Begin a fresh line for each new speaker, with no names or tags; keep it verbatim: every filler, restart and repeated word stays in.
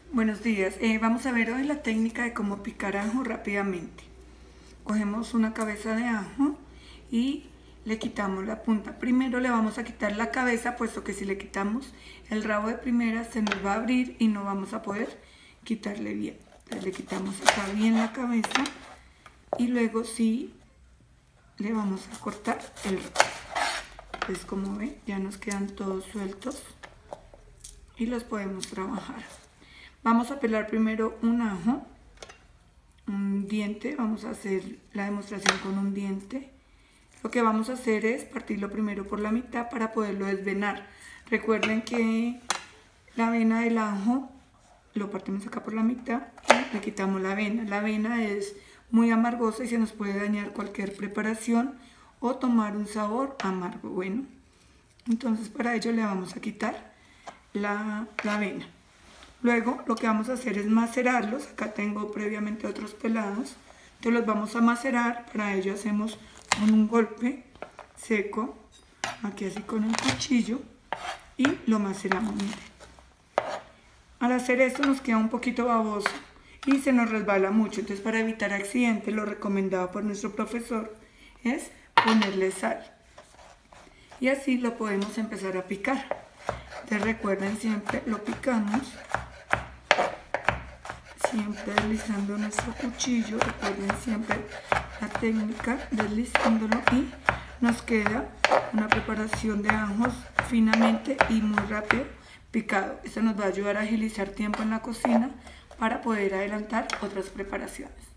Buenos días, eh, vamos a ver hoy la técnica de cómo picar ajo rápidamente. Cogemos una cabeza de ajo y le quitamos la punta. Primero le vamos a quitar la cabeza, puesto que si le quitamos el rabo de primera se nos va a abrir y no vamos a poder quitarle bien. Entonces le quitamos acá bien la cabeza y luego sí le vamos a cortar el rabo. Pues como ven, ya nos quedan todos sueltos y los podemos trabajar. Vamos a pelar primero un ajo, un diente, vamos a hacer la demostración con un diente. Lo que vamos a hacer es partirlo primero por la mitad para poderlo desvenar. Recuerden que la vena del ajo lo partimos acá por la mitad y le quitamos la vena. La vena es muy amargosa y se nos puede dañar cualquier preparación o tomar un sabor amargo. Bueno, entonces para ello le vamos a quitar la, la vena. Luego lo que vamos a hacer es macerarlos. Acá tengo previamente otros pelados. Entonces los vamos a macerar. Para ello hacemos un golpe seco, aquí así con el cuchillo, y lo maceramos. Miren. Al hacer esto nos queda un poquito baboso y se nos resbala mucho. Entonces para evitar accidentes, lo recomendado por nuestro profesor es ponerle sal. Y así lo podemos empezar a picar. Entonces recuerden, siempre lo picamos, siempre deslizando nuestro cuchillo. Recuerden siempre la técnica, deslizándolo, y nos queda una preparación de ajos finamente y muy rápido picado. Esto nos va a ayudar a agilizar tiempo en la cocina para poder adelantar otras preparaciones.